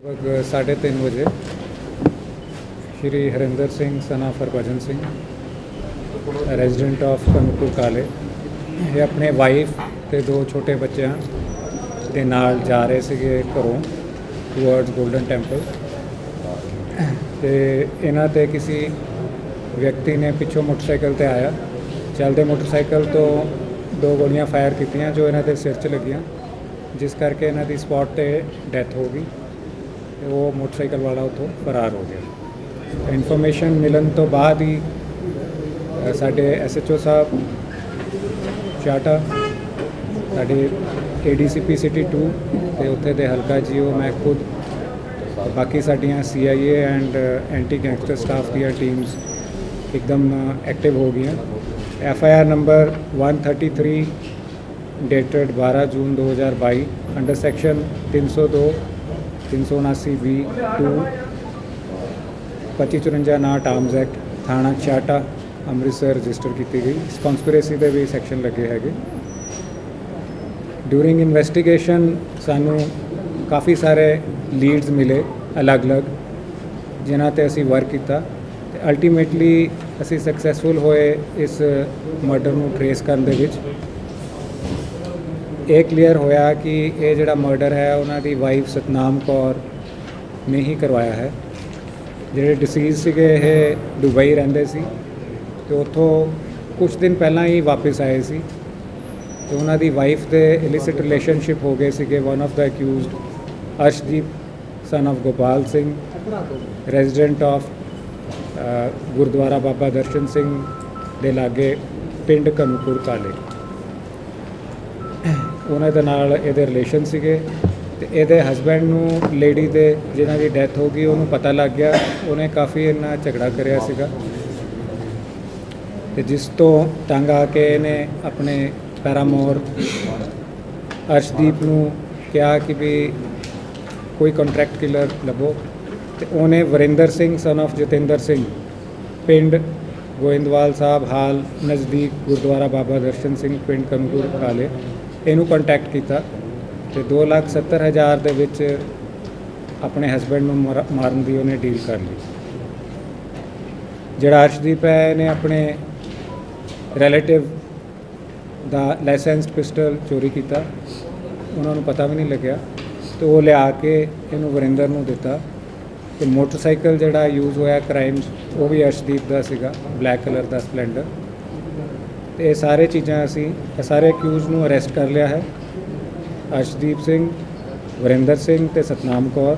लगभग 3:30 बजे Shri Harinder Singh son of Harbhajan Singh resident of Kanakpur काले ये अपने वाइफ ਤੇ दो छोटे बच्चों ਦੇ ਨਾਲ ਜਾ ਰਹੇ ਸੀਗੇ ਘਰੋਂ ਟੂਵਰਡਸ ਗੋਲਡਨ ਟੈਂਪਲ ਤੇ ਇਹਨਾਂ ਤੇ ਕਿਸੇ ਵਿਅਕਤੀ ਨੇ ਪਿੱਛੋਂ ਮੋਟਰਸਾਈਕਲ ਤੇ ਆਇਆ ਚੱਲਦੇ ਮੋਟਰਸਾਈਕਲ ਤੋਂ दो गोलियां फायर कीतियां जो इन्हां दे सिर च लगियां जिस करके इन्हां दी स्पॉट ते डैथ हो गई ते वो मोटरसाइकिल वाला उत्थों फरार हो गया। इन्फॉर्मेशन मिलन तो बाद ही साडे SHO साहब चाटा साडे ADCP सिटी 2 ते उत्थे दे हल्का GO मैं खुद बाकी साडियां CIA and anti gangster staff दी टीम्स एकदम एक्टिव हो गई। FIR number 133 dated 12 June 2022 under section 302 379B 2 2554 नाट आर्म्स एक्ट थाना चाटा अमृतसर रजिस्टर की गई। इस कॉन्स्पिरेसी के भी सैक्शन लगे है। ड्यूरिंग इन्वेस्टिगेशन सानू काफ़ी सारे लीड्स मिले अलग अलग जिन्हां ते असी वर्क किया। अल्टीमेटली असी सक्सैसफुल होए इस मर्डर नूं ट्रेस करन दे विच। ये क्लीयर होया कि ये जिहड़ा मर्डर है उन्हां दी वाइफ सतनाम कौर ने ही करवाया है। जिहड़े डिसीज सीगे ये दुबई रहिंदे सी ते उत्थों कुछ दिन पहलां ही वापस आए सी ते उन्हां दी वाइफ दे इलिसिट रिलेशनशिप हो गए सीगे। One of the accused Arshdeep son of Gopal Singh resident of Gurdwara Baba Darshan Singh दे लागे पिंड कनकपुर काले उन्हां दे नाल इहदे रिलेशन सीगे ते इहदे हसबैंड नूं लेडी दे जिन्हां दी डैथ हो गई उन्होंने पता लग गया। उन्हें काफ़ी इन्ना झगड़ा करिया सीगा ते जिस तो तंग आके इन्हें अपने पैरामोर अर्शदीप नूं कहा कि भी कोई कॉन्ट्रैक्ट किलर लभो ते उन्हें वरिंदर सिंह सन ऑफ जतेंद्र सिंह पिंड गोइंदवाल साहब हाल नज़दीक गुरुद्वारा बाबा दर्शन सिंह पिंड कनकपुर काले इनू कॉन्टैक्ट किया तो 2,70,000 दे विच अपने हसबैंड नूं मारन दी उन्हें डील कर ली। जिहड़ा अर्शदीप है इन्हें अपने रिलेटिव दा लाइसेंस्ड पिस्टल चोरी किया उन्होंने पता भी नहीं लग्या तो वो लिया के इनू वरिंदर नूं दिता। तो मोटरसाइकिल जिहड़ा यूज़ होया क्राइम्स वो भी अर्शदीप का सीगा ब्लैक कलर का स्पलैंडर। तो ये सारे चीज़ां असी सारे अक्यूज़ नूं अरेस्ट कर लिया है। अर्शदीप सिंह वरिंदर सिंह ते सतनाम कौर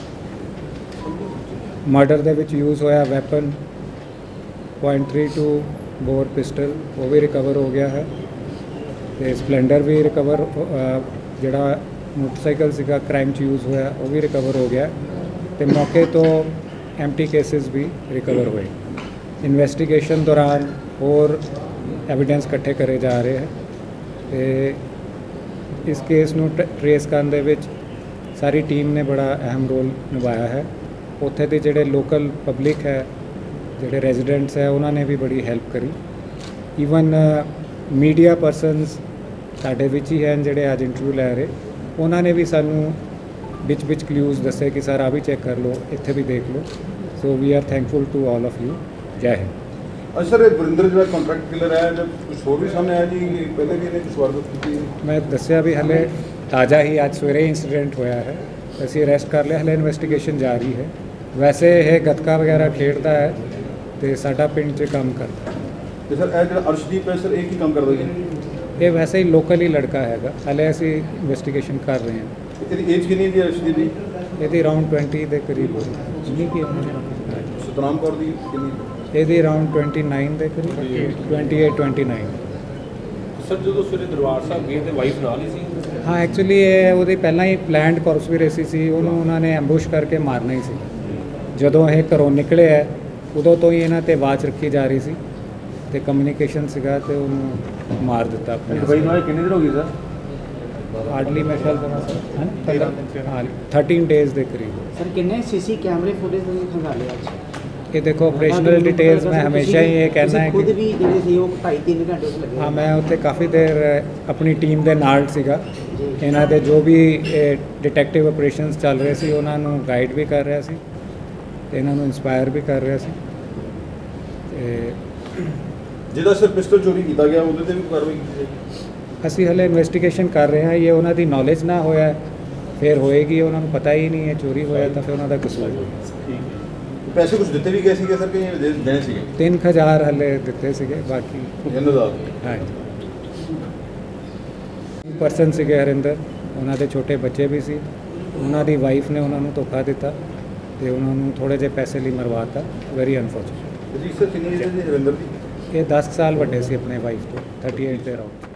मर्डर दे विच यूज़ होया वैपन .32 बोर पिस्टल वो भी रिकवर हो गया है। तो स्पलैंडर भी रिकवर जिहड़ा मोटरसाइकिल सीगा क्राइम च यूज़ होया वो भी रिकवर हो गया। तो मौके तो एम्प्टी केसेस भी रिकवर हुए। इन्वेस्टिगेशन दौरान और एविडेंस इकट्ठे करे जा रहे हैं। तो इस केस नूं ट्रेस करने दे विच सारी टीम ने बड़ा अहम रोल निभाया है। उत्थे दे जिहड़े लोकल पब्लिक है जिहड़े रेजिडेंट्स है उन्होंने भी बड़ी हेल्प करी। ईवन मीडिया परसनस साडे विच ही हैं जिहड़े अज इंटरव्यू लै रहे उन्होंने भी सानू बिच बिच क्लूज दसे कि सर आ भी चेक कर लो इत्थे भी देख लो। So we are thankful to all of you. जय हिंद। सर वरिंदर जो कॉन्ट्रैक्ट किलर है जब कुछ होर भी सामने आया जी पहले भी इन्हें कुछ वारदात की? मैं दसिया भी हले ताज़ा ही आज सवेरे इंसीडेंट होया है असी अरेस्ट कर लिया। हले इन्वेस्टिगेशन जारी है। वैसे यह गतका वगैरह खेडता है तो साडा पिंड च काम करता है। तो सर यह जो अर्शदीप है सर एक ही काम करता है? ये वैसे ही लोकल ही लड़का है। हले असी इन्वेस्टिगेशन कर रहे हैं। ਇਹਦੀ ਏਜ ਕਿੰਨੀ ਹੈ अर्शदीप ਦੀ? ਇਹਦੀ ਅਰਾਊਂਡ 20 ਦੇ ਕਰੀਬ ਹੋਈ। ਸਤਨਾਮ ਕੌਰ ਦੀ ਕਿੰਨੀ? ਇਹਦੀ ਅਰਾਊਂਡ 29 ਦੇ ਕਰੀਬ 28 29। ਸਰ ਜਦੋਂ ਸਵੇਰੇ ਦਰਬਾਰ ਸਾਹਿਬ ਗਏ ਤੇ ਵਾਈਫ ਨਾਲ ਹੀ ਸੀ? ਹਾਂ ਐਕਚੁਅਲੀ ਇਹ ਉਹਦੀ ਪਹਿਲਾਂ ਹੀ ਪਲਾਨਡ ਕੌਨਸਪੀਰੇਸੀ ਸੀ। ਉਹਨੂੰ ਉਹਨਾਂ ਨੇ ਐਂਬੂਸ਼ ਕਰਕੇ ਮਾਰਨਾ ਹੀ ਸੀ। ਜਦੋਂ ਇਹ ਘਰੋਂ ਨਿਕਲੇ ਹੈ ਉਦੋਂ ਤੋਂ ਹੀ ਇਹਨਾਂ ਤੇ ਵਾਚ ਰੱਖੀ ਜਾ ਰਹੀ ਸੀ ਤੇ ਕਮਿਊਨੀਕੇਸ਼ਨ ਸੀਗਾ ਤੇ ਉਹਨੂੰ ਮਾਰ ਦਿੱਤਾ ਆਪਣੇ। ਦੁਬਈ ਨੂੰ ਕਿੰਨੀ ਦੇਰ ਹੋ ਗਈ ਸਰ? हार्डली मैं ख्याल करा 13 डेज़ के करीब। सर कितने CC कैमरे फुटेज खंगाले आज? ये देखो ऑपरेशनल डिटेल्स मैं हमेशा ही ये कहना है खुद कि भी ਜਿਹੜੇ ਸੀ ਉਹ 2.5-3 ਘੰਟੇ ਉਸ ਲੱਗੇ। हाँ मैं उत्थे काफ़ी देर अपनी टीम के नाल सीगा ਇਹਨਾਂ ਦੇ ਜੋ ਵੀ ਡਿਟੈਕਟਿਵ ਆਪਰੇਸ਼ਨਸ ਚੱਲ ਰਹੇ ਸੀ ਉਹਨਾਂ ਨੂੰ ਗਾਈਡ ਵੀ ਕਰ ਰਿਹਾ ਸੀ ਤੇ ਇਹਨਾਂ ਨੂੰ ਇਨਸਪਾਇਰ ਵੀ ਕਰ ਰਿਹਾ ਸੀ ਤੇ ਜਿਹਦਾ ਸਿਰ ਪਿਸਟਲ ਚੋਰੀ ਕੀਤਾ ਗਿਆ ਉਹਦੇ ਤੇ ਵੀ ਕਾਰਵਾਈ ਕੀਤੀ ਜਾਏਗੀ। ਅਸੀਂ ਹਲੇ ਇਨਵੈਸਟੀਗੇਸ਼ਨ ਕਰ ਰਹੇ ਹਾਂ। ਇਹ ਉਹਨਾਂ ਦੀ ਨੌਲੇਜ ਨਾ ਹੋਇਆ ਫਿਰ ਹੋਏਗੀ, ਉਹਨਾਂ ਨੂੰ ਪਤਾ ਹੀ ਨਹੀਂ ਹੈ ਚੋਰੀ ਹੋਇਆ ਤਾਂ ਫਿਰ ਉਹਨਾਂ ਦਾ ਕਸੂਰ। ਪੈਸੇ ਕੁਝ ਦਿੱਤੇ ਵੀ ਗਏ ਸੀਗੇ ਸਰ ਕਿ ਦੇਣੇ ਸੀਗੇ? 3000 ਹਲੇ ਦਿੱਤੇ ਸੀਗੇ, ਬਾਕੀ ਇਹਨਾਂ ਦਾ ਹਾਂਜੀ ਪਰਸਨ ਸੀਗੇ ਹਰਿੰਦਰ, ਉਹਨਾਂ ਦੇ ਛੋਟੇ ਬੱਚੇ ਵੀ ਸੀ। ਉਹਨਾਂ ਦੀ ਵਾਈਫ ਨੇ ਉਹਨਾਂ ਨੂੰ ਧੋਖਾ ਦਿੱਤਾ ਤੇ ਉਹਨਾਂ ਨੂੰ ਥੋੜ੍ਹੇ ਜਿਹੇ ਪੈਸੇ ਲਈ ਮਰਵਾਤਾ। Very unfortunate. ਜੀ ਸਰ ਕਿੰਨੀ ਏਜ ਹੈ ਜੀ ਹਰਿੰਦਰ ਦੀ? ਇਹ 10 ਸਾਲ ਵੱਡੇ ਸੀ ਆਪਣੇ ਵਾਈਫ ਤੋਂ, 38 ਦੇ ਅਰਾਊਂਡ।